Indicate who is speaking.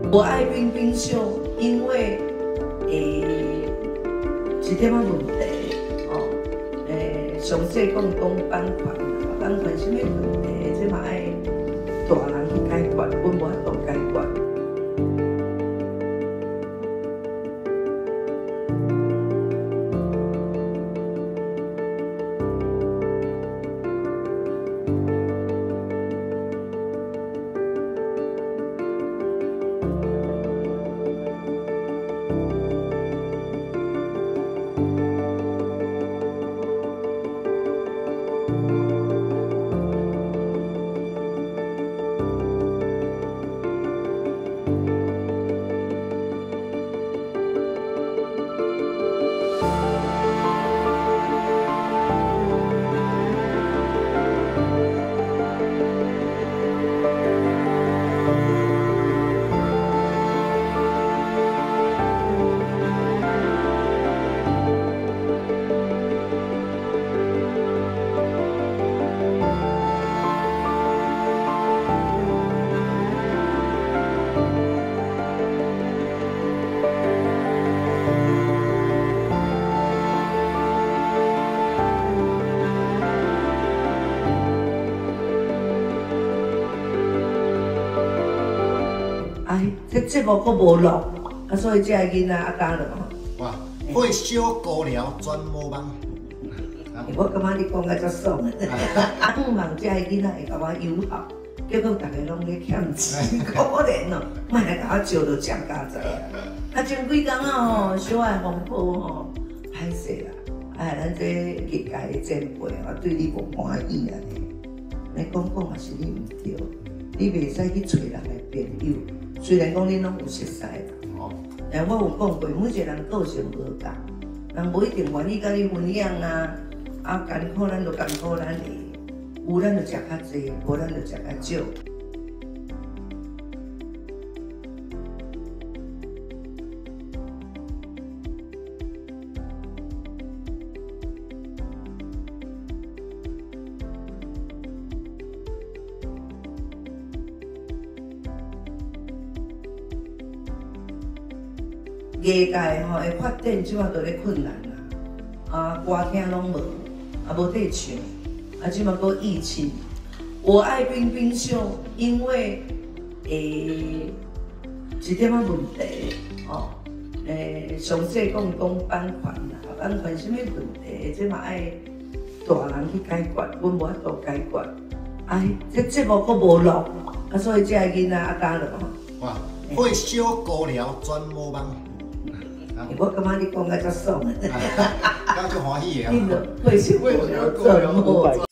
Speaker 1: 我爱冰冰秀，因为一点仔问题哦，详细讲版权，版权什么问题，这嘛爱大人去解决，阮无法度解决。 这节目佫无录，所以这个囡仔干了吼。
Speaker 2: 哇，会小高粱专模帮。
Speaker 1: 我感觉你讲个足爽的，希望这个囡仔会甲我友好，结果大家拢咧欠钱，可怜哦，莫来甲我招到蒋家仔。啊，前几工啊吼，小爱风波吼，歹势啦，咱这业界的前辈啊，对你无欢喜啊咧。你讲也是你毋对，你袂使去找人来朋友。 虽然讲恁拢有熟识啦，但我有讲过，每一个人个性无同，人无一定愿意甲你分享啊。啊，艰苦咱就艰苦咱的，有咱就食较济，无咱就食较少。业界吼的发展，即马都咧困难啦，啊，歌厅拢无，啊无得唱，啊，即马搁疫情。我爱冰冰秀，因为一点仔问题哦，详细讲版权啦，版权什么问题，这嘛爱大人去解决，阮无法度解决。啊，这节目佫无录，所以这个囡仔干了吼。
Speaker 2: 哇，会小高粱专模帮。
Speaker 1: 我感觉你讲个足爽的，
Speaker 2: 感觉欢喜的啊！
Speaker 1: 你著退休做做。